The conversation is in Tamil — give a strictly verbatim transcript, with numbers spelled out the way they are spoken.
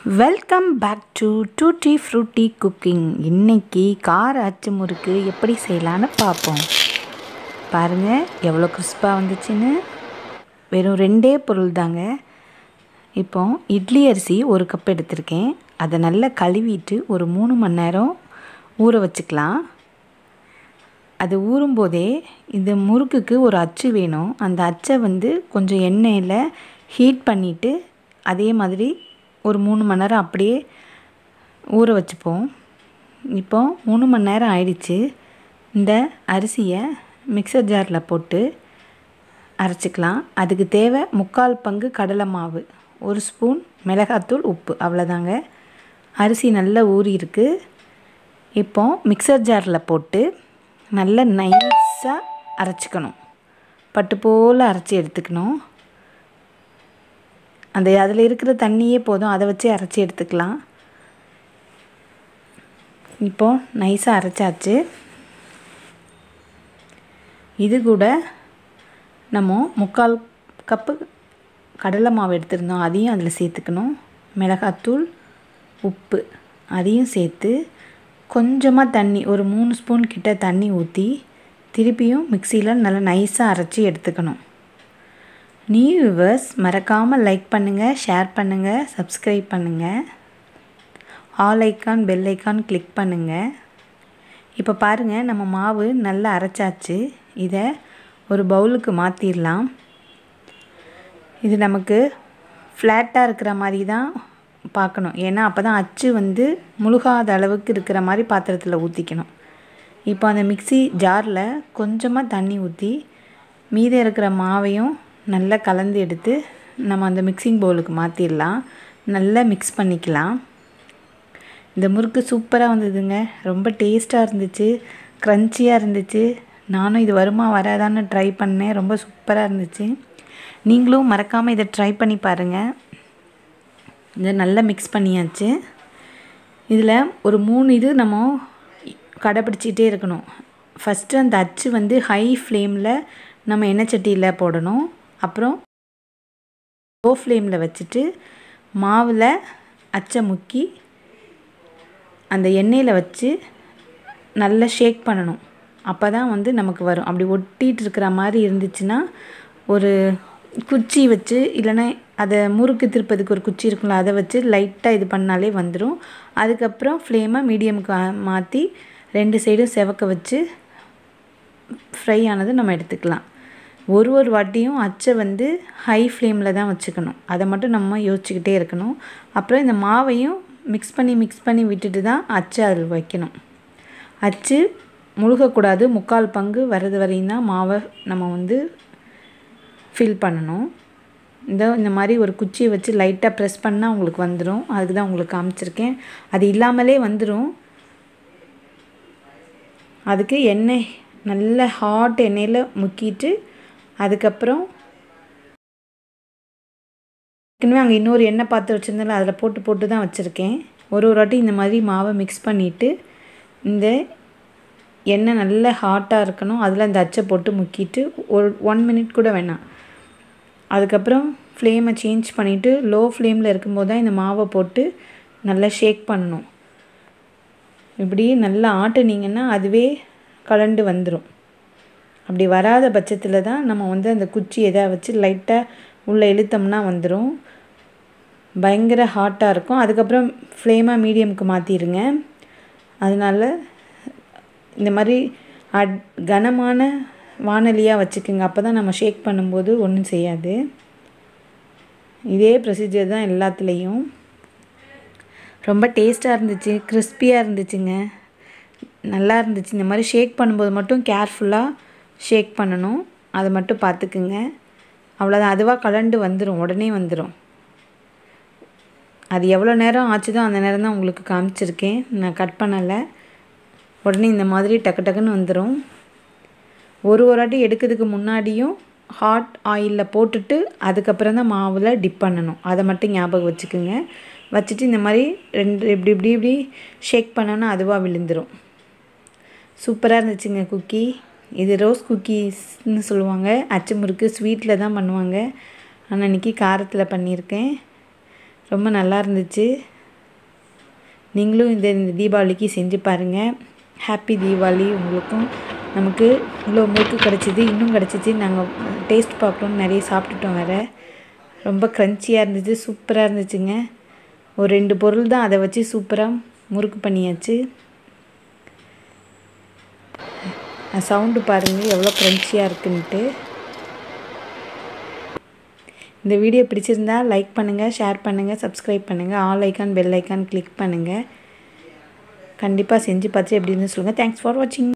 Welcome back to tutti frutti cooking. இன்றைக்கி கார அச்சு முறுக்கு எப்படி செய்யலான்னு பார்ப்போம். பாருங்கள் எவ்வளோ கிறிஸ்பாக வந்துச்சுன்னு. வெறும் ரெண்டே பொருள் தாங்க. இப்போ இட்லி அரிசி ஒரு கப் எடுத்திருக்கேன். அதை நல்லா கழுவிட்டு ஒரு மூணு மணி நேரம் ஊற வச்சுக்கலாம். அது ஊறும்போதே இந்த முறுக்குக்கு ஒரு அச்சு வேணும். அந்த அச்சை வந்து கொஞ்சம் எண்ணெயில் ஹீட் பண்ணிவிட்டு அதே மாதிரி ஒரு மூணு மணி நேரம் அப்படியே ஊற வச்சுப்போம். இப்போ மூணு மணி நேரம் ஆயிடுச்சு. இந்த அரிசியை மிக்சர் ஜாரில் போட்டு அரைச்சிக்கலாம். அதுக்கு தேவை முக்கால் பங்கு கடலை மாவு, ஒரு ஸ்பூன் மிளகாத்தூள், உப்பு, அவ்வளோதாங்க. அரிசி நல்லா ஊறி இருக்குது. இப்போ மிக்சர் ஜாரில் போட்டு நல்லா நைஸாக அரைச்சிக்கணும். பட்டு போல் அரைச்சி எடுத்துக்கணும். அந்த அதில் இருக்கிற தண்ணியே போதும், அதை வச்சு அரைச்சி எடுத்துக்கலாம். இப்போது நைஸாக அரைச்சாச்சு. இது கூட நம்ம முக்கால் கப்பு கடலை மாவு எடுத்துருந்தோம், அதையும் அதில் சேர்த்துக்கணும். மிளகாத்தூள், உப்பு, அதையும் சேர்த்து கொஞ்சமாக தண்ணி, ஒரு மூணு ஸ்பூன் கிட்ட தண்ணி ஊற்றி திருப்பியும் மிக்சியில் நல்லா நைஸாக அரைச்சி எடுத்துக்கணும். நியூ வியூவர்ஸ் மறக்காமல் லைக் பண்ணுங்கள், ஷேர் பண்ணுங்கள், சப்ஸ்கிரைப் பண்ணுங்கள், all icon bell icon click பண்ணுங்கள். இப்போ பாருங்கள் நம்ம மாவு நல்லா அரைச்சாச்சு. இதை ஒரு பவுலுக்கு மாற்றிடலாம். இது நமக்கு ஃப்ளாட்டாக இருக்கிற மாதிரி தான் பார்க்கணும். ஏன்னா அப்போ தான் அச்சு வந்து முழுகாத அளவுக்கு இருக்கிற மாதிரி பாத்திரத்தில் ஊற்றிக்கணும். இப்போ அந்த மிக்சி ஜாரில் கொஞ்சமாக தண்ணி ஊற்றி மீதம் இருக்கிற மாவையும் நல்லா கலந்து எடுத்து நம்ம அந்த மிக்சிங் பவுலுக்கு மாற்றிடலாம். நல்லா மிக்ஸ் பண்ணிக்கலாம். இந்த முறுக்கு சூப்பராக வந்ததுங்க. ரொம்ப டேஸ்ட்டாக இருந்துச்சு, க்ரன்ச்சியாக இருந்துச்சு. நானும் இது வருமா வராதான்னு ட்ரை பண்ணேன். ரொம்ப சூப்பராக இருந்துச்சு. நீங்களும் மறக்காமல் இதை ட்ரை பண்ணி பாருங்கள். இதை நல்லா மிக்ஸ் பண்ணியாச்சு. இதில் ஒரு மூணு இது நம்ம கடைப்பிடிச்சிட்டே இருக்கணும். ஃபஸ்ட்டு அந்த அச்சு வந்து ஹை ஃப்ளேமில் நம்ம எண்ணெய் சட்டியில் போடணும். அப்புறம் லோ ஃப்ளேமில் வச்சுட்டு மாவில் அச்சை முக்கி அந்த எண்ணெயில் வச்சு நல்லா ஷேக் பண்ணணும். அப்போ தான் வந்து நமக்கு வரும். அப்படி ஒட்டிகிட்டு இருக்கிற மாதிரி இருந்துச்சுன்னா ஒரு குச்சி வச்சு, இல்லைன்னா அதை முறுக்கு திருப்பதுக்கு ஒரு குச்சி இருக்குல்ல, அதை வச்சு லைட்டாக இது பண்ணாலே வந்துடும். அதுக்கப்புறம் ஃப்ளேமை மீடியமுக்கு மாற்றி ரெண்டு சைடும் செவக்க வச்சு ஃப்ரை ஆனது நம்ம எடுத்துக்கலாம். ஒரு ஒரு வாட்டியும் அச்சை வந்து ஹை ஃப்ளேமில் தான் வச்சுக்கணும். அதை மட்டும் நம்ம யோசிச்சுக்கிட்டே இருக்கணும். அப்புறம் இந்த மாவையும் மிக்ஸ் பண்ணி மிக்ஸ் பண்ணி விட்டுட்டு தான் அச்சை அதில் வைக்கணும். அச்சு முழுகக்கூடாது. முக்கால் பங்கு வர்றது வரையும் தான் மாவை நம்ம வந்து ஃபில் பண்ணணும். இந்த இந்த மாதிரி ஒரு குச்சியை வச்சு லைட்டாக ப்ரெஸ் பண்ணால் உங்களுக்கு வந்துடும். அதுக்கு தான் உங்களுக்கு காமிச்சிருக்கேன். அது இல்லாமலே வந்துடும். அதுக்கு எண்ணெய் நல்ல ஹாட் எண்ணெயில் முக்கிட்டு அதுக்கப்புறம் ஏற்கனவே அங்கே இன்னொரு எண்ணெய் பாத்திரம் வச்சுருந்தாலும் அதில் போட்டு போட்டு தான் வச்சுருக்கேன். ஒரு ஒரு வாட்டி இந்த மாதிரி மாவை மிக்ஸ் பண்ணிவிட்டு இந்த எண்ணெய் நல்ல ஹாட்டாக இருக்கணும். அதில் இந்த அச்சை போட்டு முக்கிட்டு ஒரு ஒன் மினிட் கூட வேணாம். அதுக்கப்புறம் ஃப்ளேமை சேஞ்ச் பண்ணிவிட்டு லோ ஃப்ளேமில் இருக்கும்போது தான் இந்த மாவை போட்டு நல்லா ஷேக் பண்ணணும். இப்படி நல்லா ஆட்டுனீங்கன்னா அதுவே கலண்டு வந்துடும். அப்படி வராத பட்சத்தில் தான் நம்ம வந்து அந்த குச்சி எதாவது வச்சு லைட்டாக உள்ளே இழுத்தோம்னா வந்துடும். பயங்கர ஹாட்டாக இருக்கும். அதுக்கப்புறம் ஃப்ளேமாக மீடியமுக்கு மாற்றிடுங்க. அதனால் இந்த மாதிரி அட் கனமான வானலியாக வச்சுக்கோங்க. அப்போ தான் நம்ம ஷேக் பண்ணும்போது ஒன்றும் செய்யாது. இதே ப்ரொசீஜர் தான் எல்லாத்துலேயும். ரொம்ப டேஸ்ட்டாக இருந்துச்சு, கிறிஸ்பியாக இருந்துச்சுங்க, நல்லா இருந்துச்சு. இந்த மாதிரி ஷேக் பண்ணும்போது மட்டும் கேர்ஃபுல்லாக ஷேக் பண்ணணும். அதை மட்டும் பார்த்துக்குங்க. அவ்வளோதான். அதுவாக கலண்டு வந்துடும், உடனே வந்துடும். அது எவ்வளோ நேரம் ஆச்சுதோ அந்த நேரம் தான் உங்களுக்கு காமிச்சிருக்கேன். நான் கட் பண்ணலை. உடனே இந்த மாதிரி டக்கு டக்குன்னு வந்துடும். ஒரு ஒரு வாட்டி எடுக்கிறதுக்கு முன்னாடியும் ஹாட் ஆயிலில் போட்டுட்டு அதுக்கப்புறம் தான் மாவில் டிப் பண்ணணும். அதை மட்டும் ஞாபகம் வச்சுக்குங்க. வச்சுட்டு இந்த மாதிரி ரெண்டு இப்படி இப்படி இப்படி ஷேக் பண்ணோன்னா அதுவாக விழுந்துடும். சூப்பராக இருந்துச்சுங்க குக்கி. இது ரோஸ் குக்கீஸ்ன்னு சொல்லுவாங்க. அச்சு முறுக்கு ஸ்வீட்டில் தான் பண்ணுவாங்க. ஆனால் இன்றைக்கி காரத்தில் பண்ணியிருக்கேன். ரொம்ப நல்லா இருந்துச்சு. நீங்களும் இந்த தீபாவளிக்கு செஞ்சு பாருங்கள். ஹாப்பி தீபாவளி உங்களுக்கும். நமக்கு இவ்வளோ முறுக்கு கிடச்சிது, இன்னும் கிடச்சிச்சு. நாங்கள் டேஸ்ட் பார்க்கணுன்னு நிறைய சாப்பிட்டுட்டோம் வேறு. ரொம்ப க்ரன்ச்சியாக இருந்துச்சு, சூப்பராக இருந்துச்சுங்க. ஒரு ரெண்டு பொருள் தான், அதை வச்சு சூப்பராக முறுக்கு பண்ணியாச்சு. சவுண்டு பாருங்கள் எவ்வளோ க்ரன்ச்சியாக இருக்குன்ட்டு. இந்த வீடியோ பிடிச்சிருந்தா லைக் பண்ணுங்கள், ஷேர் பண்ணுங்கள், சப்ஸ்கிரைப் பண்ணுங்கள், all icon bell icon click பண்ணுங்கள். கண்டிப்பாக செஞ்சு பார்த்துட்டு எப்படி இருந்து சொல்லுங்கள். தேங்க்ஸ் ஃபார் வாட்சிங்.